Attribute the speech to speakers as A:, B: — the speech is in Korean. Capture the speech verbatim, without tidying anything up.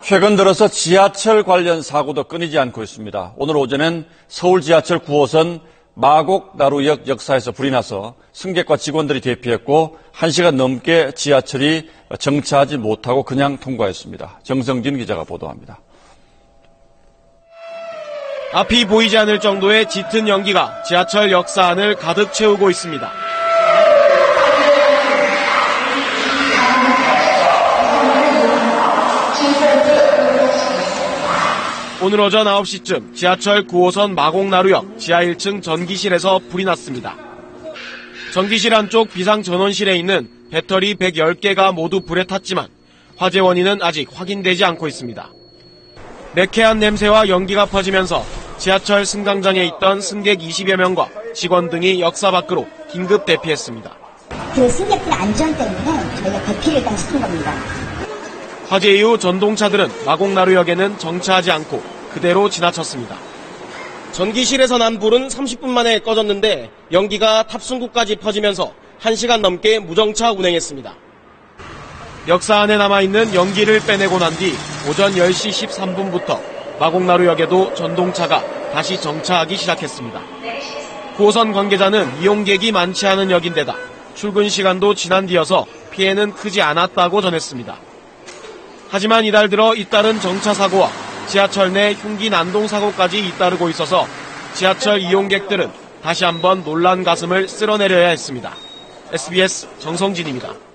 A: 최근 들어서 지하철 관련 사고도 끊이지 않고 있습니다. 오늘 오전엔 서울 지하철 구 호선 마곡나루역 역사에서 불이 나서 승객과 직원들이 대피했고 한 시간 넘게 지하철이 정차하지 못하고 그냥 통과했습니다. 정성진 기자가 보도합니다.
B: 앞이 보이지 않을 정도의 짙은 연기가 지하철 역사 안을 가득 채우고 있습니다. 오늘 오전 아홉 시쯤 지하철 구 호선 마곡나루역 지하 일 층 전기실에서 불이 났습니다. 전기실 안쪽 비상전원실에 있는 배터리 백십 개가 모두 불에 탔지만 화재 원인은 아직 확인되지 않고 있습니다. 매캐한 냄새와 연기가 퍼지면서 지하철 승강장에 있던 승객 이십여 명과 직원 등이 역사 밖으로 긴급 대피했습니다.
C: 그 승객들 안전 때문에 저희가 대피를 일단 시킨 겁니다.
B: 화재 이후 전동차들은 마곡나루역에는 정차하지 않고 그대로 지나쳤습니다. 전기실에서 난 불은 삼십 분 만에 꺼졌는데 연기가 탑승구까지 퍼지면서 한 시간 넘게 무정차 운행했습니다. 역사 안에 남아있는 연기를 빼내고 난 뒤 오전 열 시 십삼 분부터 마곡나루역에도 전동차가 다시 정차하기 시작했습니다. 구 호선 관계자는 이용객이 많지 않은 역인데다 출근 시간도 지난 뒤여서 피해는 크지 않았다고 전했습니다. 하지만 이달 들어 잇따른 정차 사고와 지하철 내 흉기 난동 사고까지 잇따르고 있어서 지하철 이용객들은 다시 한번 놀란 가슴을 쓸어내려야 했습니다. 에스비에스 정성진입니다.